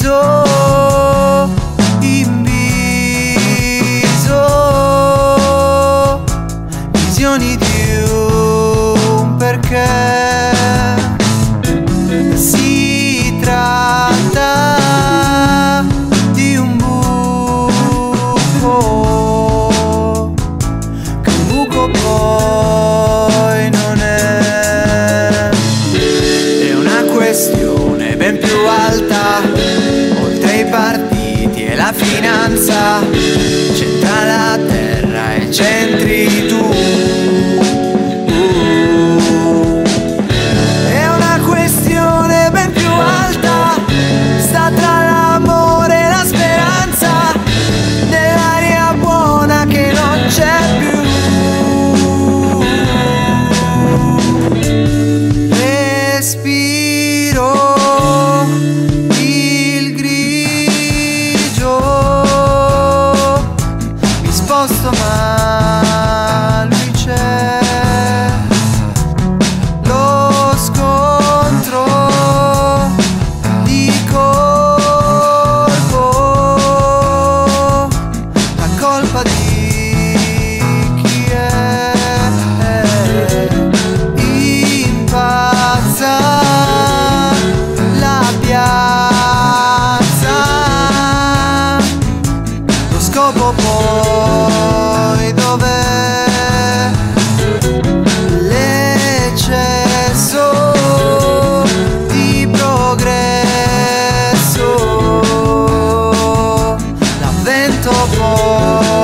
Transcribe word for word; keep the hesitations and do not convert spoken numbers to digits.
inviso, visioni di un perché. Si tratta di un buco, che un buco poi non è. È una questione ben più alta, oltre i partiti e la finanza, c'entra la terra e c'entri tu. È una questione ben più alta, sta tra l'amore e la speranza, nell'aria buona che non c'è più. Respiro il grigio, mi sposto ma lui c'è. Lo scontro di colpo, la colpa di chi è. Impazza la piazza, lo scopo poi dov'è? L'eccesso di progresso, l'avvento poi